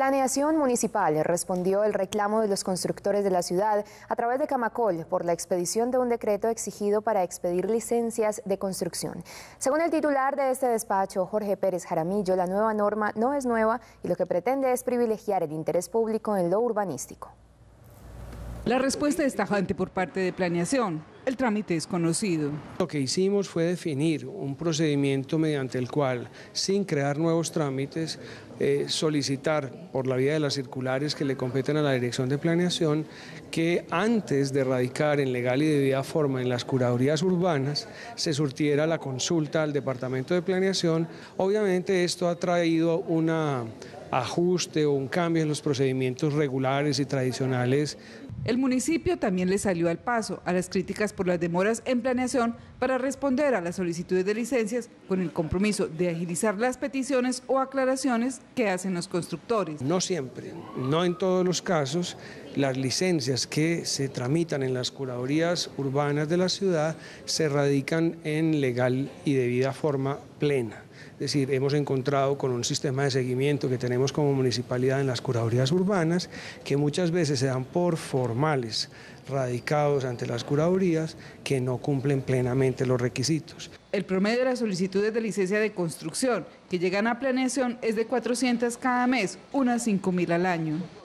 Planeación Municipal respondió el reclamo de los constructores de la ciudad a través de Camacol por la expedición de un decreto exigido para expedir licencias de construcción. Según el titular de este despacho, Jorge Pérez Jaramillo, la nueva norma no es nueva y lo que pretende es privilegiar el interés público en lo urbanístico. La respuesta es tajante por parte de Planeación. El trámite es conocido. Lo que hicimos fue definir un procedimiento mediante el cual, sin crear nuevos trámites, solicitar por la vía de las circulares que le competen a la Dirección de Planeación que antes de radicar en legal y debida forma en las curadurías urbanas se surtiera la consulta al Departamento de Planeación. Obviamente esto ha traído un ajuste o un cambio en los procedimientos regulares y tradicionales. El municipio también le salió al paso a las críticas por las demoras en planeación para responder a las solicitudes de licencias con el compromiso de agilizar las peticiones o aclaraciones que hacen los constructores. No siempre, no en todos los casos, las licencias que se tramitan en las curadurías urbanas de la ciudad se radican en legal y debida forma plena. Es decir, hemos encontrado con un sistema de seguimiento que tenemos como municipalidad en las curadurías urbanas que muchas veces se dan por formales radicados ante las curadurías que no cumplen plenamente los requisitos. El promedio de las solicitudes de licencia de construcción que llegan a Planeación es de 400 cada mes, unas 5.000 al año.